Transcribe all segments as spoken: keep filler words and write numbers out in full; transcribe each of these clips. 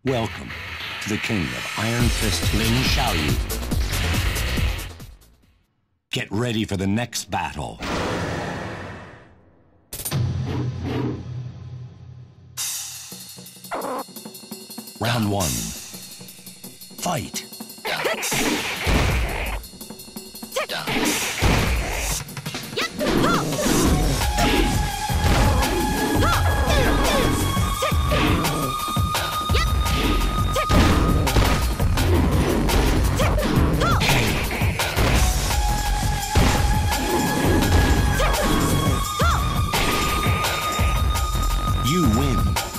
Welcome to the king of Iron Fist, Lin Xiaoyu. Get ready for the next battle. Round one. Fight. You win.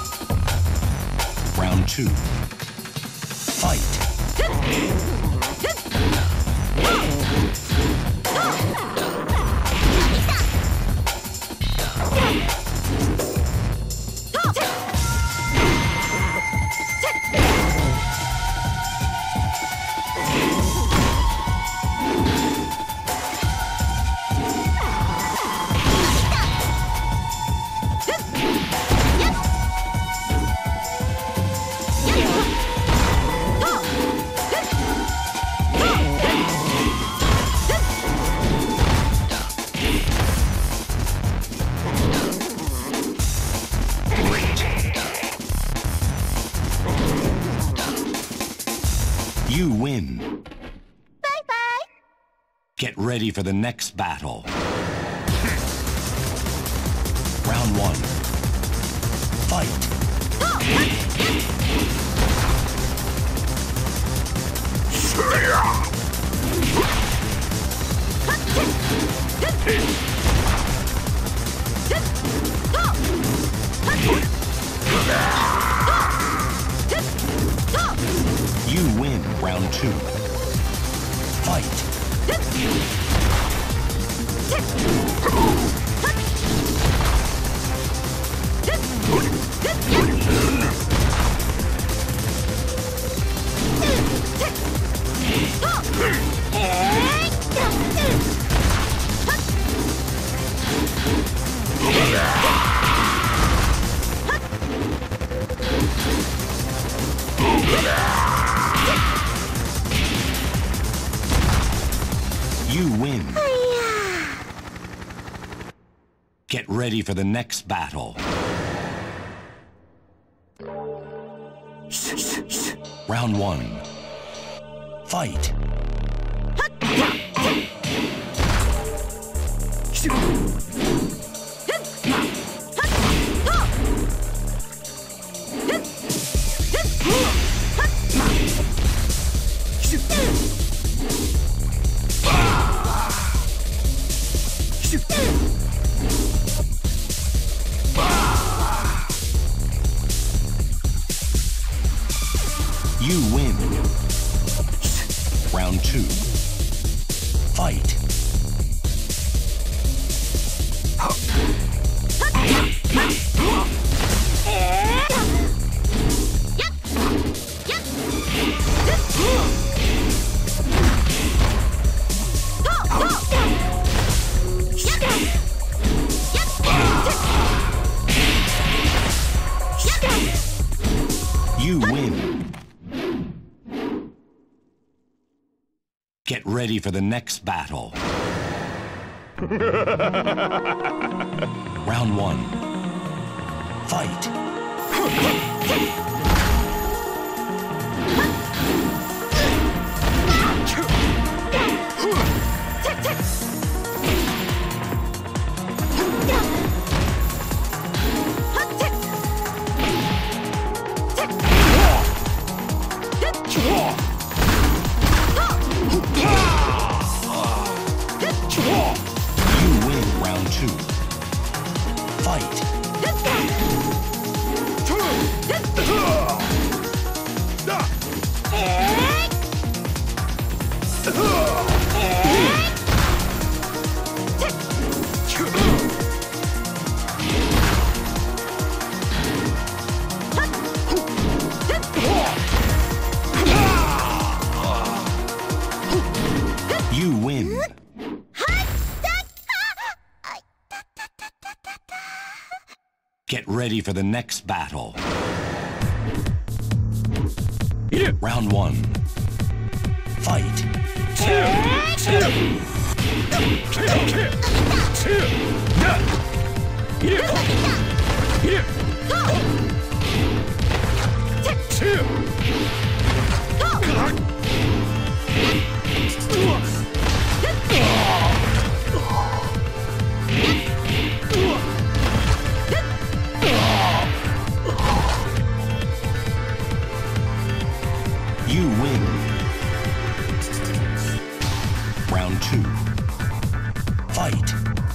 Round two. Fight. You win. Bye-bye. Get ready for the next battle. Round one. Fight. You win. Round two. Fight. You win. Get ready for the next battle. Round one. Fight. You win. Round two. Fight. You win. Get ready for the next battle. Round one. Fight. You win. Round two. Fight. You win. Get ready for the next battle. Round one. Fight. You win. Round two. Fight.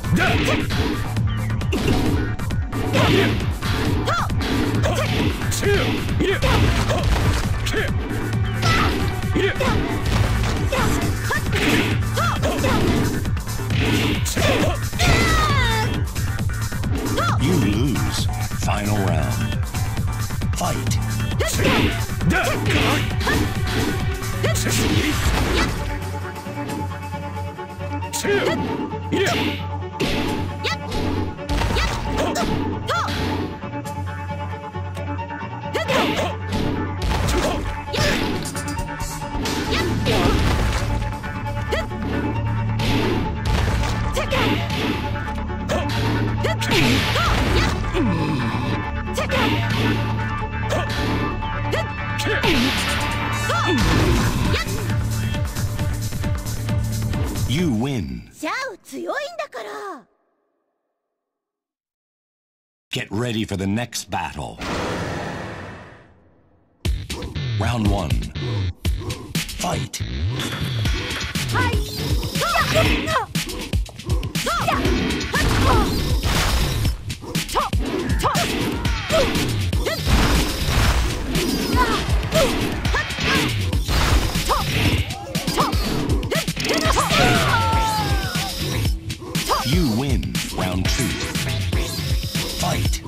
You lose. Final round. Fight. You win. シャオ強いんだから。 Get ready for the next battle. Round one. Fight. You win. Round two. Fight.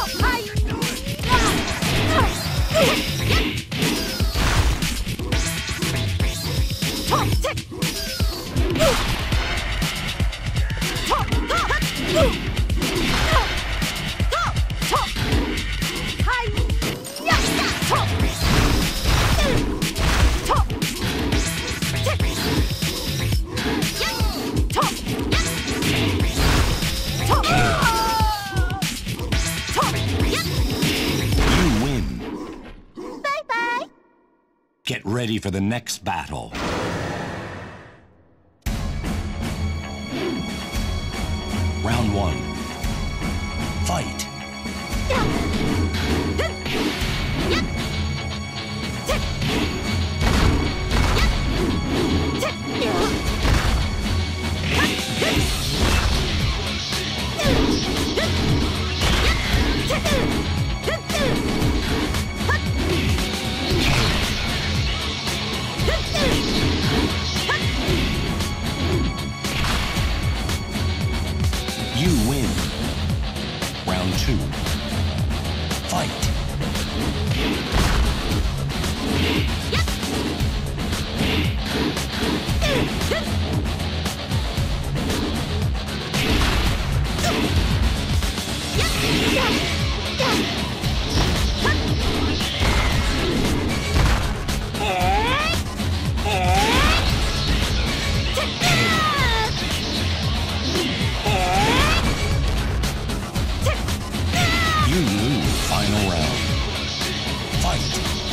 Get ready for the next battle. Round one. Fight. You win. Round two. Fight. You lose. Final round. Fight.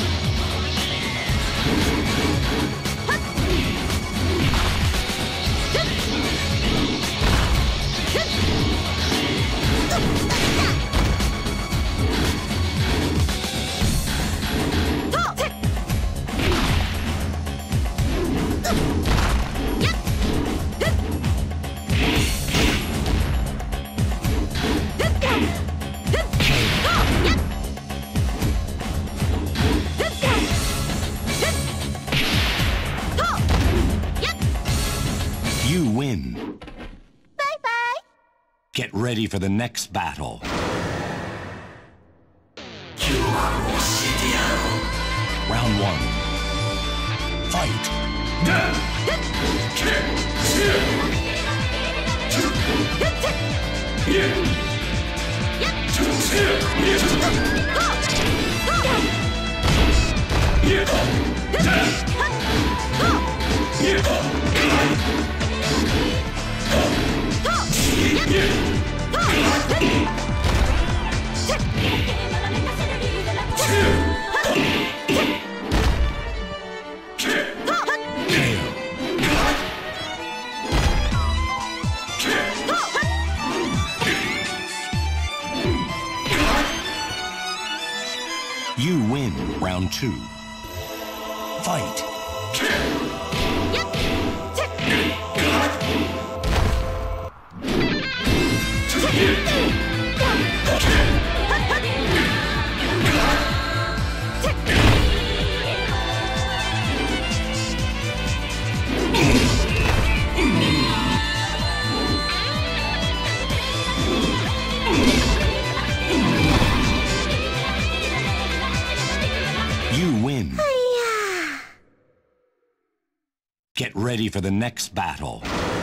You win. Bye bye. Get ready for the next battle. Round one. Fight. You win round two. Fight. You win. Get ready for the next battle.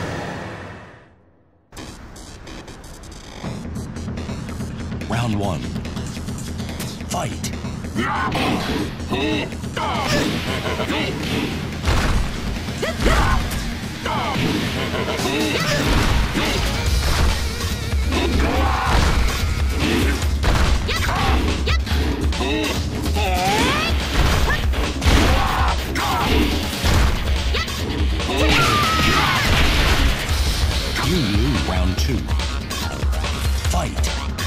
Round one. Fight. You lose round two. Fight.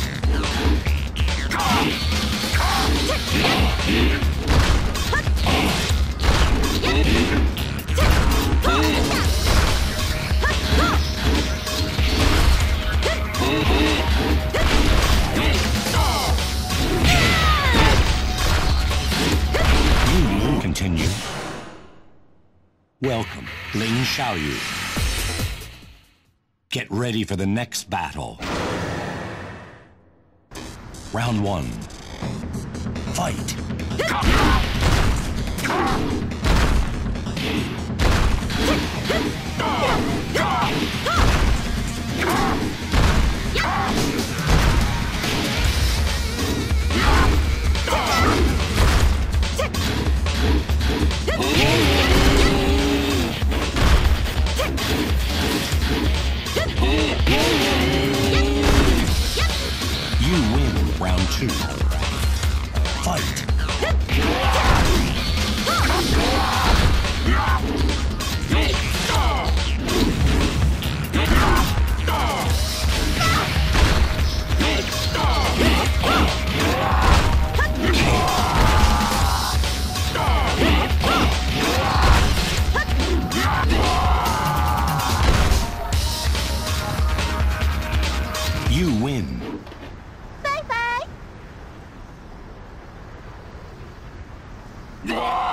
You continue. Welcome, Ling Xiaoyu. Get ready for the next battle. Round one. Fight. You win round two. Fight. You win. Bye bye.